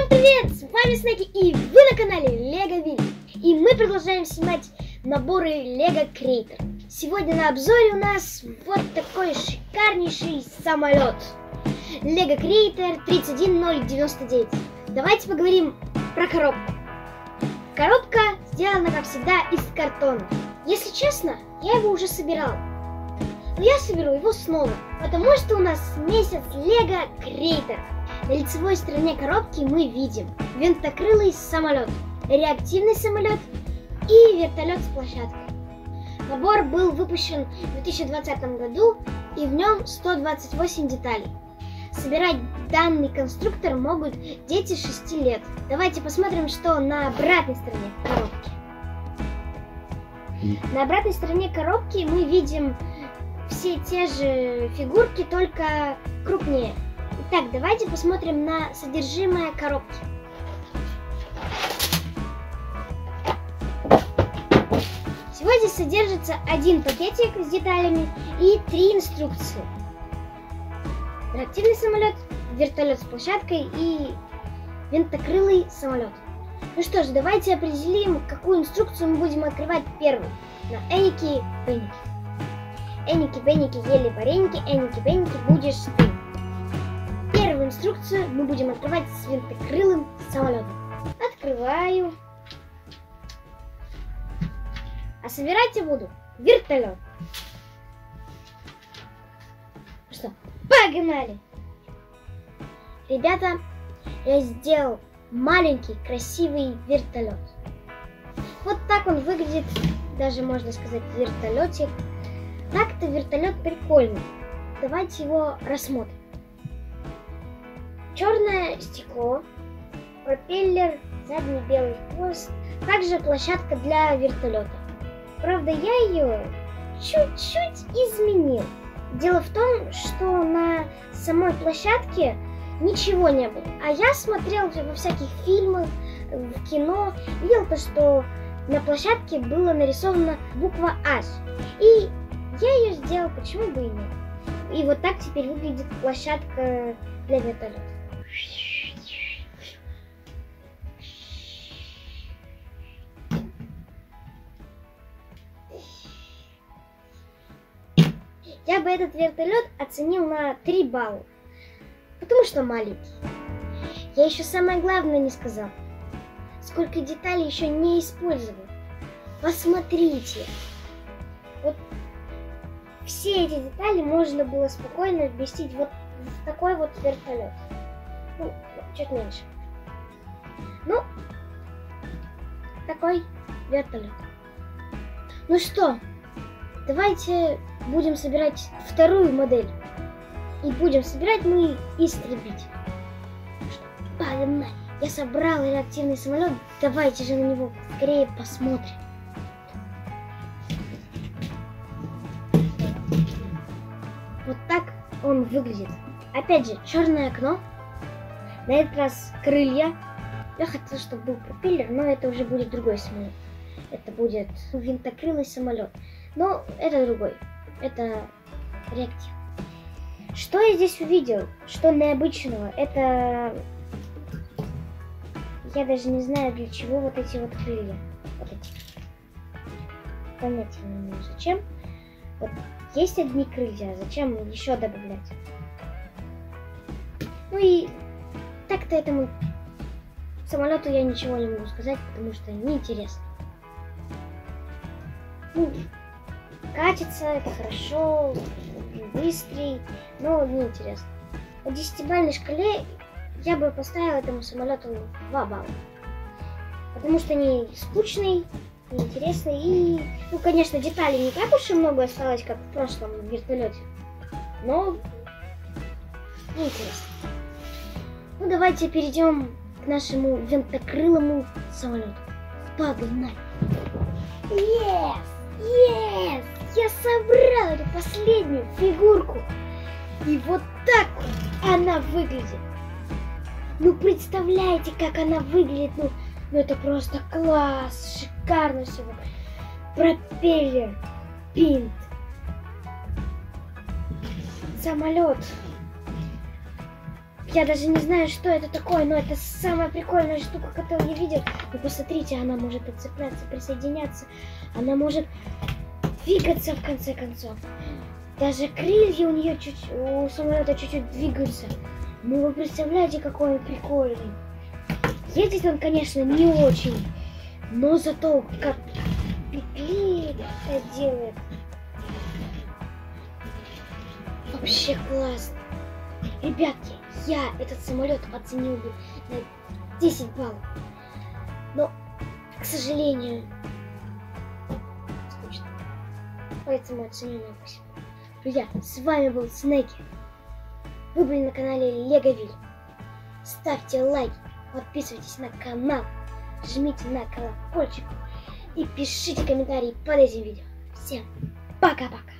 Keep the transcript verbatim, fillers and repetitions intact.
Привет, с вами Снеки, и вы на канале Лего Вилли. И мы продолжаем снимать наборы Лего Креатор. Сегодня на обзоре у нас вот такой шикарнейший самолет Лего Креатор тридцать один ноль девяносто девять. Давайте поговорим про коробку. Коробка сделана, как всегда, из картона. Если честно, я его уже собирал. Но я соберу его снова, потому что у нас месяц Лего Креатор. На лицевой стороне коробки мы видим винтокрылый самолет, реактивный самолет и вертолет с площадкой. Набор был выпущен в две тысячи двадцатом году, и в нем сто двадцать восемь деталей. Собирать данный конструктор могут дети шести лет. Давайте посмотрим, что на обратной стороне коробки. На обратной стороне коробки мы видим все те же фигурки, только крупнее. Итак, давайте посмотрим на содержимое коробки. Всего здесь содержится один пакетик с деталями и три инструкции. Реактивный самолет, вертолет с площадкой и винтокрылый самолет. Ну что ж, давайте определим, какую инструкцию мы будем открывать первым. На Эники Беники. Эники Беники ели вареники, Эники Беники будешь ты. Первую инструкцию мы будем открывать с винтокрылым самолетом. Открываю. А собирать я буду вертолет. Что, погнали! Ребята, я сделал маленький красивый вертолет. Вот так он выглядит, даже можно сказать вертолетик. Так-то вертолет прикольный. Давайте его рассмотрим. Черное стекло, пропеллер, задний белый хвост, также площадка для вертолета. Правда, я ее чуть-чуть изменил. Дело в том, что на самой площадке ничего не было. А я смотрел во всяких фильмах, в кино, видел то, что на площадке была нарисована буква H. И я ее сделал, почему бы и нет. И вот так теперь выглядит площадка для вертолета. Я бы этот вертолет оценил на три балла, потому что маленький. Я еще самое главное не сказал. Сколько деталей еще не использовал. Посмотрите. Вот все эти детали можно было спокойно вместить вот в такой вот вертолет. Ну, чуть меньше. Ну, такой вертолет. Ну что, давайте будем собирать вторую модель. И будем собирать мы истребитель. Погнали! Я собрал реактивный самолет. Давайте же на него скорее посмотрим. Вот так он выглядит. Опять же, черное окно. На этот раз крылья. Я хотел, чтобы был пропеллер, но это уже будет другой самолет. Это будет винтокрылый самолет. Но это другой. Это реактив. Что я здесь увидел? Что необычного? Это... Я даже не знаю, для чего вот эти вот крылья. Вот эти. Понятия не имею, зачем. Вот есть одни крылья, зачем еще добавлять? Ну и так-то этому самолету я ничего не могу сказать, потому что неинтересно. Ну, катится, это хорошо, быстрый, но неинтересно. По десятибалльной шкале я бы поставила этому самолету два балла. Потому что не скучный, неинтересный и, ну, конечно, деталей не так уж и много осталось, как в прошлом вертолете. Но неинтересно. Ну, давайте перейдем к нашему винтокрылому самолету. Погнали! Yes! Yes! Я собрал эту последнюю фигурку. И вот так вот она выглядит. Ну, представляете, как она выглядит? Ну, ну это просто класс, шикарно все. Пропеллер, пинт, самолет, Я даже не знаю, что это такое, но это самая прикольная штука, которую я видел. Вы посмотрите, она может отцепляться, присоединяться. Она может двигаться в конце концов. Даже крылья у нее чуть, у самолета чуть-чуть двигаются. Ну вы представляете, какой он прикольный. Едет он, конечно, не очень, но зато как приклеит это делает. Вообще классно. Ребятки, я этот самолет оценил бы на десять баллов. Но, к сожалению, скучно. Поэтому оценю на восемь. Друзья, с вами был Снеки. Вы были на канале Леговиль. Ставьте лайк, подписывайтесь на канал, жмите на колокольчик и пишите комментарии под этим видео. Всем пока-пока.